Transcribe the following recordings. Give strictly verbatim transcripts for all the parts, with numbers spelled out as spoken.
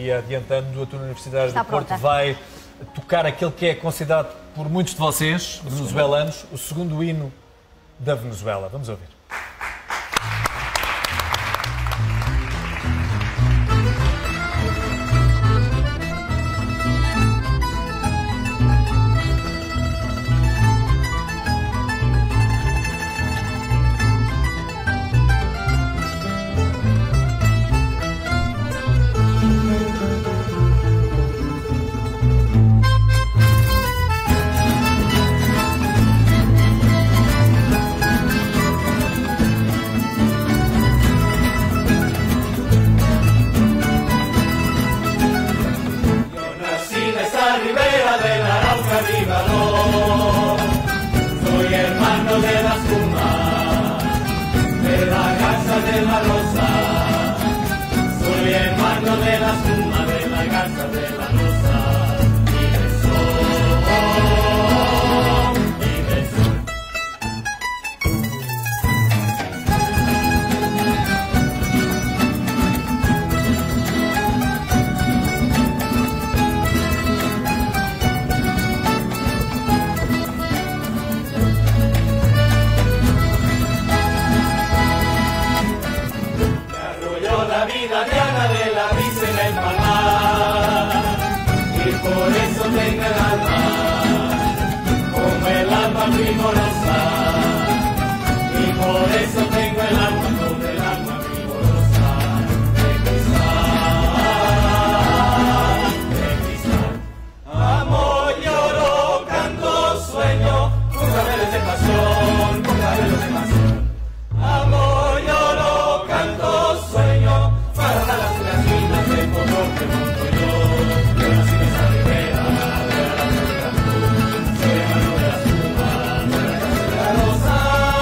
e adiantando, a tua Universidade Está do Porto pronta. vai tocar aquele que é considerado por muitos de vocês, venezuelanos, o segundo hino da Venezuela. Vamos ouvir. Soy hermano de la espuma, de la garza de la rosa. Soy hermano de la espuma, de la garza de la rosa. Y del sol, y del sol. La vida diana de la brisa en el palmar, y por eso tengo el alma como el alma primorosa, y por eso tengo el alma como el alma primorosa de cristal, de cristal. Amo, lloro, canto, sueño, con claveles de pasión, con claveles de pasión. Amo, lloro, canto, sueño, para dar las grandinas del color que monto yo. Yo nací de esa ribera, de la blanca azul, soy hermano de la espuma, de la casa de la rosa.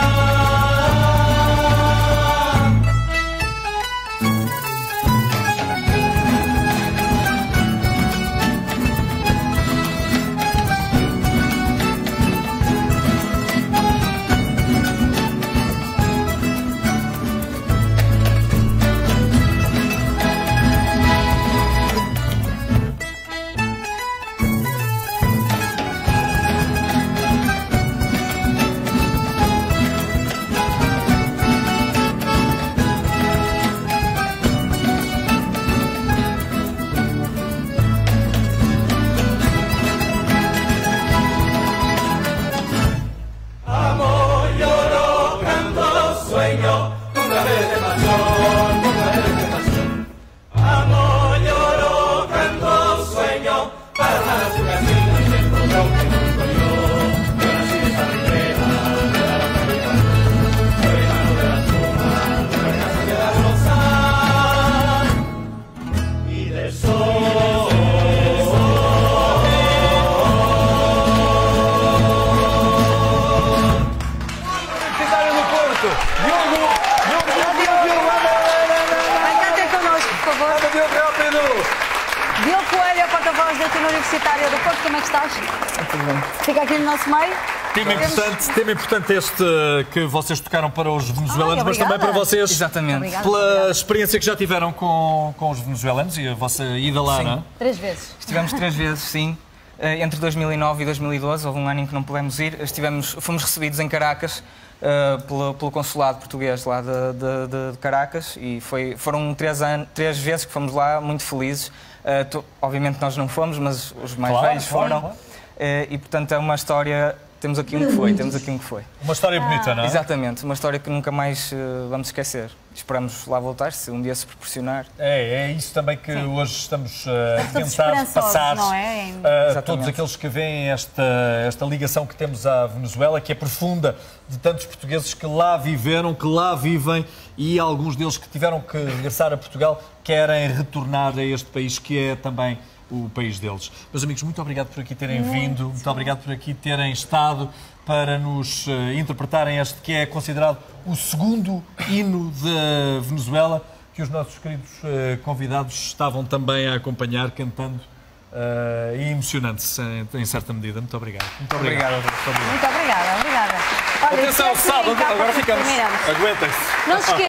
Con claveles de pasión, con claveles de pasión. Amo, lloro, canto, sueño, para dar las grandinas del color que monto yo. Yo nací de esa ribera, de la blanca azul, soy hermano de la espuma, de la casa de la rosa y del sol. Diogo Coelho, porta-voz da Tuna Universitária do Porto, como é que estás? Tudo bem. Fica aqui no nosso meio. Tema importante, tema importante este que vocês tocaram para os venezuelanos, Ai, mas também para vocês. Exatamente. Obrigada. Pela Obrigada. experiência que já tiveram com, com os venezuelanos e a vossa ida lá, Sim. não é? Três vezes. Estivemos três vezes, sim. Eh, Entre dois mil e nove e dois mil e doze, houve um ano em que não pudemos ir. Estivemos, fomos recebidos em Caracas eh, pelo, pelo consulado português lá de, de, de- de Caracas e foi, foram três, anos, três vezes que fomos lá, muito felizes. Eh, tu- obviamente nós não fomos, mas os mais Claro, velhos claro, foram. claro. Eh, e portanto é uma história. Temos aqui um que foi, temos aqui um que foi. Uma história bonita, não é? Exatamente, uma história que nunca mais eh, vamos esquecer. Esperamos lá voltar, se um dia se proporcionar. É, é isso também que hoje estamos uh, a Todos tentar esperançosos, passar não é? Em- a todos Exatamente. aqueles que veem esta, esta ligação que temos à Venezuela, que é profunda, de tantos portugueses que lá viveram, que lá vivem e alguns deles que tiveram que regressar a Portugal querem retornar a este país que é também o país deles. Meus amigos, muito obrigado por aqui terem vindo, muito obrigado por aqui terem estado para nos uh, interpretarem este que é considerado o segundo hino da Venezuela, que os nossos queridos uh, convidados estavam também a acompanhar, cantando uh, e emocionando-se em, em certa medida. Muito obrigado. Muito Obrigado. Muito obrigado. Muito obrigada, obrigada. Olha, Atenção, esquece de sábado, brincar agora porque ficamos. terminamos. Aguentem-se. Não se esqueçam.